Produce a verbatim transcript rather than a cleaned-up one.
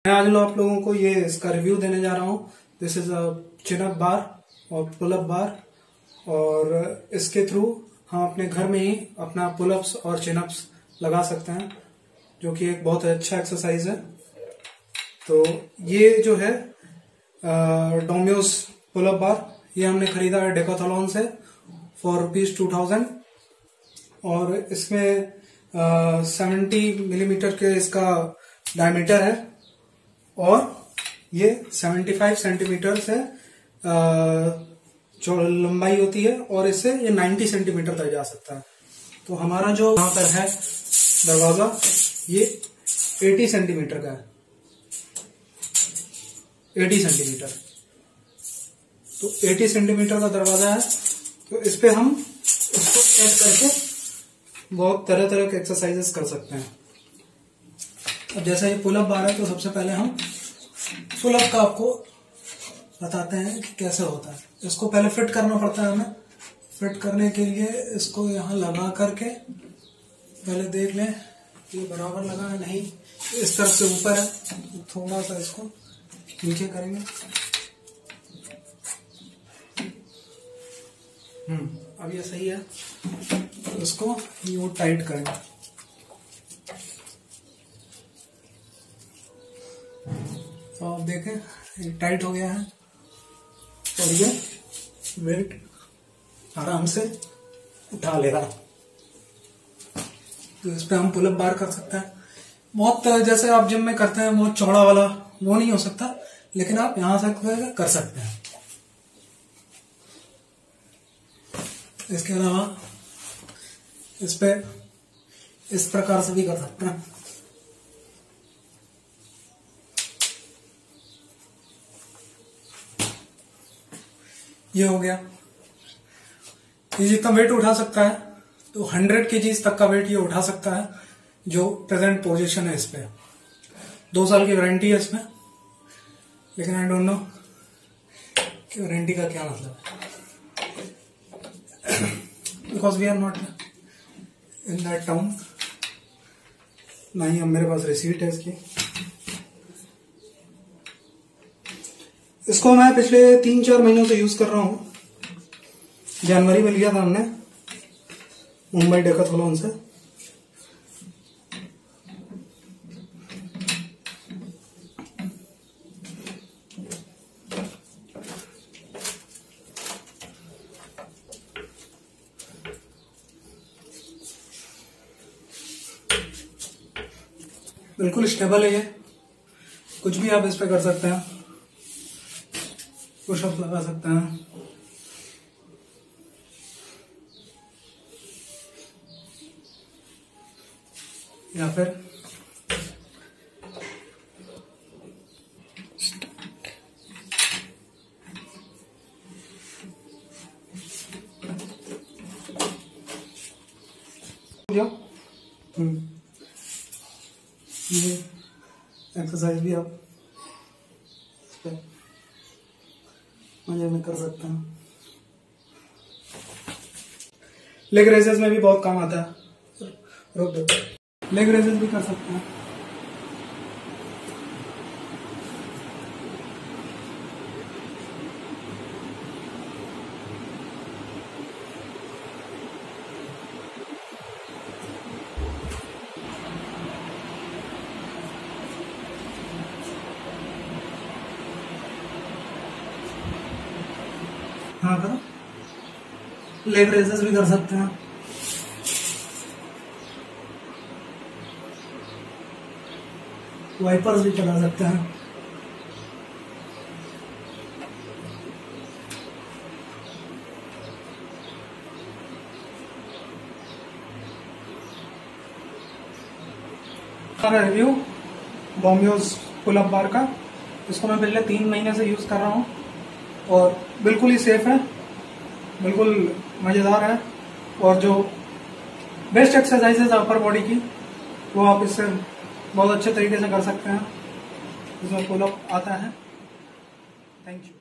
मैं आज लो आप लोगों को ये इसका रिव्यू देने जा रहा हूँ। This is a chin up bar और पुल अप बार, और इसके थ्रू हम अपने घर में ही अपना पुल अप्स और चिन अप्स लगा सकते हैं, जो कि एक बहुत अच्छा एक्सरसाइज है। तो ये जो है डोमियोस पुल अप बार, ये हमने खरीदा है डेकाथलॉन से फॉर रुपीज टू थाउजेंड, और इसमें सेवेंटी मिलीमीटर के इसका डायमीटर है और ये सेवेंटी फाइव सेंटीमीटर से जो लंबाई होती है, और इससे ये नाइन्टी सेंटीमीटर तक जा सकता है। तो हमारा जो यहाँ पर है दरवाजा, ये अस्सी सेंटीमीटर का है, अस्सी सेंटीमीटर। तो अस्सी सेंटीमीटर का दरवाजा है, तो इस पे हम इसको सेट करके बहुत तरह तरह के एक्सरसाइजेस कर सकते हैं। अब जैसा ये पुल अप बार है, तो सबसे पहले हम पुल अप का आपको बताते हैं कि कैसे होता है। इसको पहले फिट करना पड़ता है हमें। फिट करने के लिए इसको यहाँ लगा करके पहले देख लें ये बराबर लगा है, नहीं इस तरफ से ऊपर है, थोड़ा सा इसको नीचे करेंगे। हम्म अब ये सही है, तो इसको यूं टाइट करेंगे। तो आप देखें ये टाइट हो गया है, और ये वेट आराम से उठा लेगा। तो इस पे हम पुल अप बार कर सकते हैं। बहुत जैसे आप जिम में करते हैं बहुत चौड़ा वाला वो नहीं हो सकता, लेकिन आप यहां से कर सकते हैं। इसके अलावा इस पे इस प्रकार से भी कर सकते हैं। ये हो गया। ये जितना वेट उठा सकता है, तो हंड्रेड केजीज तक का वेट ये उठा सकता है, जो प्रेजेंट पोजीशन है। इस पे दो साल की वारंटी है इसमें, लेकिन आई डोंट नो कि वारंटी का क्या मतलब है, because we are not in that town. ना ही हम मेरे पास रिसीट है इसकी। इसको मैं पिछले तीन चार महीनों से यूज कर रहा हूं। जनवरी में लिया था हमने मुंबई डेकाथलॉन से। बिल्कुल स्टेबल है ये, कुछ भी आप इस पे कर सकते हैं। पुशअप लगा सकते हैं, या फिर हम्म ये एक्सरसाइज भी आप इस पे मजे में कर सकते हैं। लेग रेजेस में भी बहुत काम आता है। रोक दो, लेग रेजेस भी कर सकते हैं। हाँ करो। लेग रेजेस भी कर सकते हैं। वाइपर्स भी चला सकते हैं। रिव्यू डोमियोस पुल अप बार का, इसको मैं पिछले तीन महीने से यूज कर रहा हूँ, और बिल्कुल ही सेफ है, बिल्कुल मजेदार है। और जो बेस्ट एक्सरसाइजेज है अपर बॉडी की, वो आप इससे बहुत अच्छे तरीके से कर सकते हैं। इसमें पुल अप आता है। Thank you.